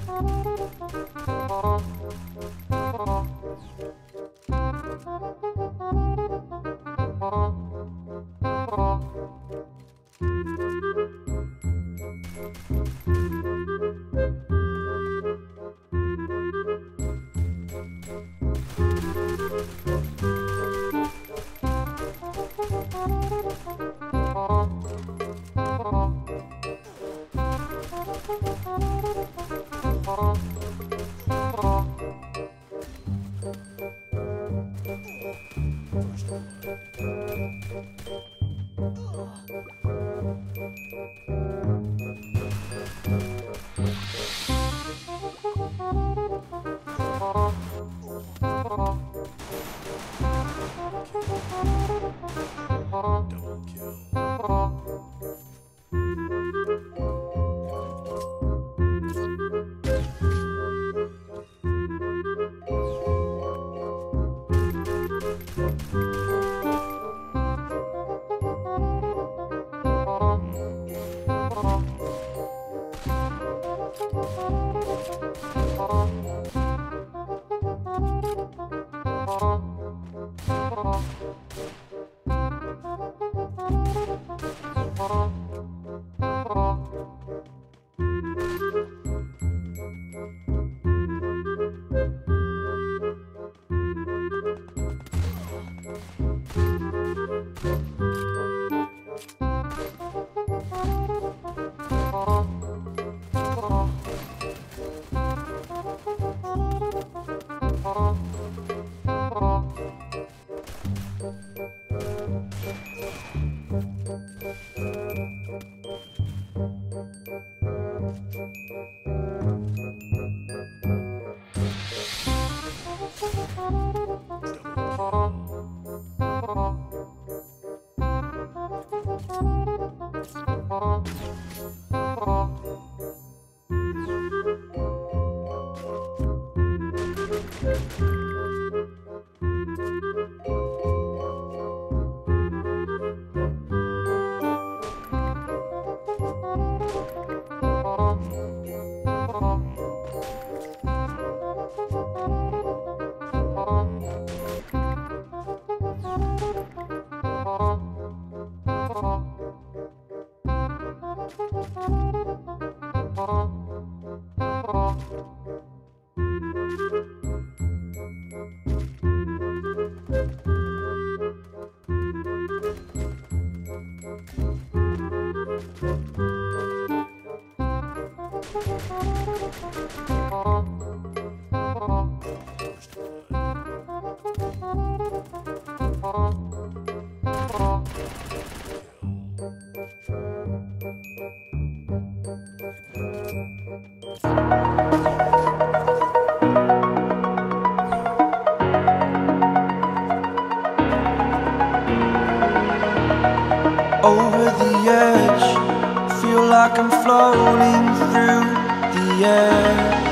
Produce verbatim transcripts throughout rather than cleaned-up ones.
Over the edge, feel like I'm floating through the air.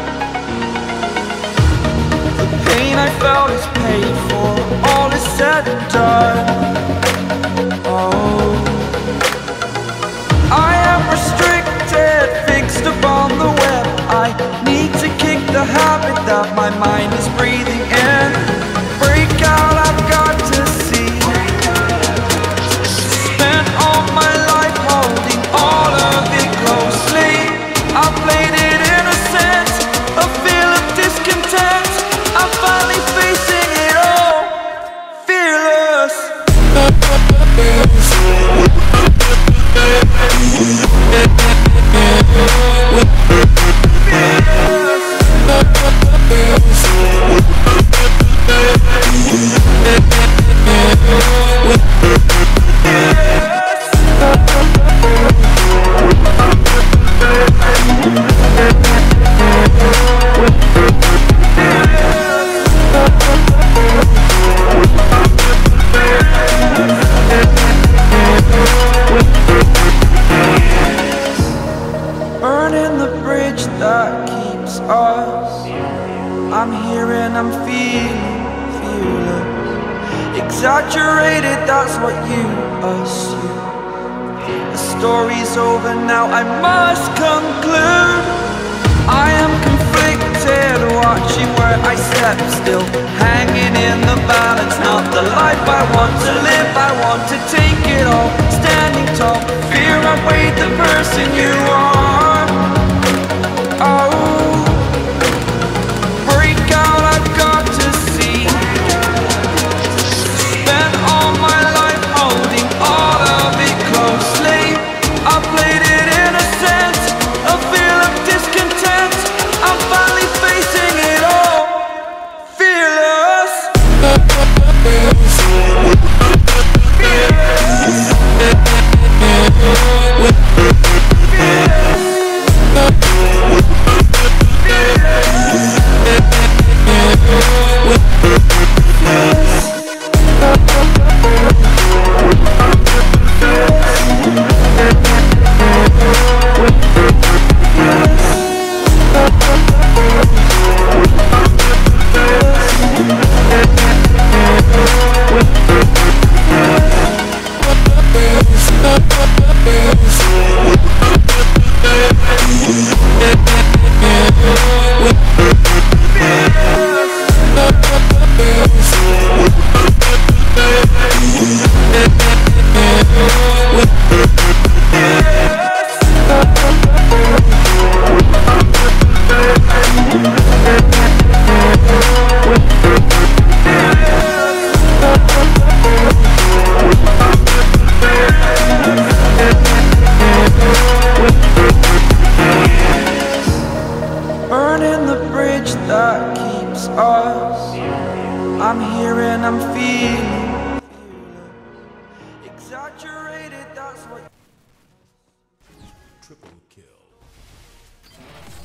The pain I felt is paid for, all is said and done. Oh, I am restricted, fixed upon the web. I need to kick the habit that my mind is breathing in. Break out, I've got to see. Spent all my life holding all of it closely. I played it innocent, a feel of discontent. I'm finally facing it all, fearless. Burning the bridge that keeps us. I'm here and I'm feeling fearless. Exaggerated, that's what you assume. The story's over now, I must conclude. I am confused. head, watching where I step, still hanging in the balance. Not the life I want to live, I want to take it all, standing tall. Fear I weighed the person you are. Oh, break out, I've got to see. Spent all my life holding all of it closely. I played it innocent, a feel of discontent. I'm finally facing it all, fearless. Burning the bridge that keeps us. I'm here and I'm feeling exaggerated, that's what. Triple kill.